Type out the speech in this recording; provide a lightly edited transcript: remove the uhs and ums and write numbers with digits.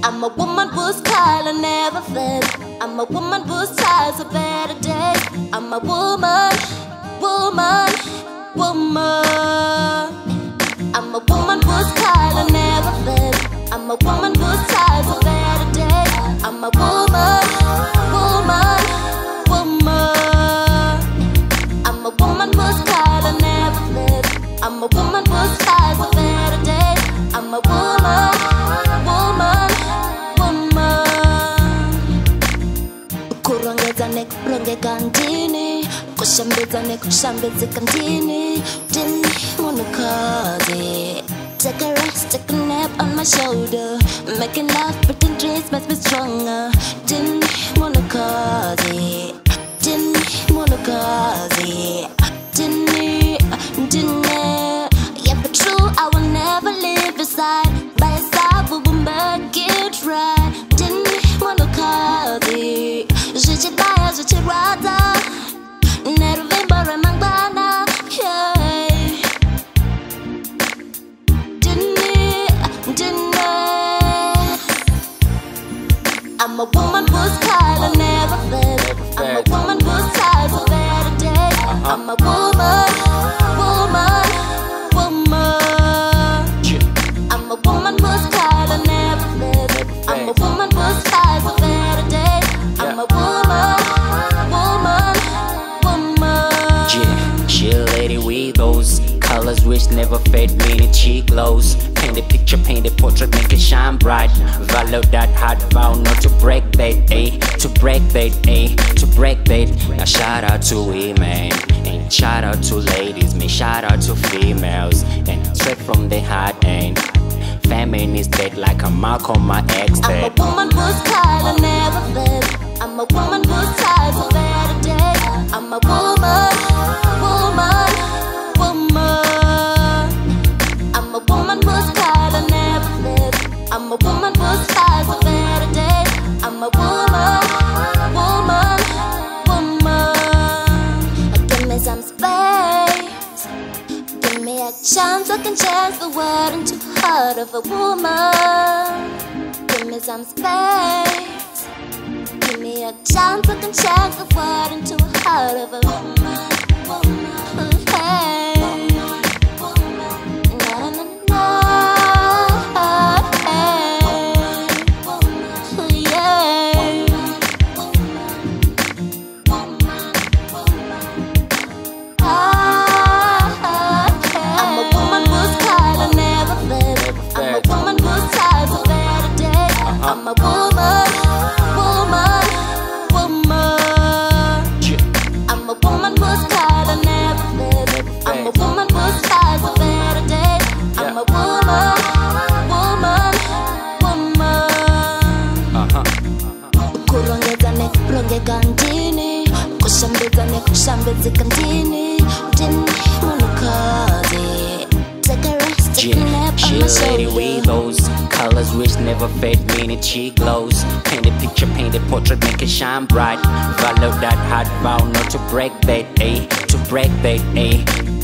I'm a woman whose color never fades. I'm a woman whose ties are better days. I'm a woman, woman, woman. I'm a woman whose color never fades. I'm a woman whose ties are better days. I'm a woman, woman, woman. I'm a woman whose color never fades. I'm a woman whose ties are better days. I'm a woman, woman, woman. Kurongeza ne kurongeka ndini, kushambeza ne kushambezeka ndini. Didn't wanna cause it. Take a rest, take a nap on my shoulder. Making love, pretend dreams must be stronger. Didn't wanna cause it. Didn't wanna cause it. Didn't. Yeah, but true, I will never leave your side. By your side, we will make it right. Didn't wanna cause it. Je te baille, je te rada. Nervimba remangana. I'm a woman whose color never fades. I'm a woman whose ties are better days. I'm a woman, woman, woman. I'm a woman whose color never fades. I'm a woman whose ties are better days. I'm a woman, woman, woman. Yeah, lady with those colors which never fade, meaning cheek glows. Paint the picture, paint the portrait, make it shine bright. Value that hard vow not to break that, to break that, to break that. Now shout out to women, and shout out to ladies, man, shout out to females, and straight from the heart, and feminist dead like a mark on my ex dead. I'm a woman whose color never fades. I'm a woman whose ties are better days. I'm a woman, woman, woman. I'm a woman whose color never fades. I'm a woman whose ties are better days. I'm a woman, woman, woman. Give me some space. Give me a chance, I can change the world into the heart of a woman. Give me some space. Give me a chance, I can change the world into a heart of a woman. Hey. Na, na, na, hey. Yeah. I'm a woman whose color never fades. I'm a woman whose ties are better days. I'm a woman, woman, woman. I'm a woman whose color never fades. I'm a woman whose ties are better days. I'm a woman, woman, woman. Kurongeza ne kurongeka ndini, kushambeza ne kushambezeka ndini. Didn't wanna cause it. Take a rest, take a nap on my lady with those colors which never fade, meaning cheek glows. Paint the picture, paint the portrait, make it shine bright. Value that hard vow not to break that, to break that,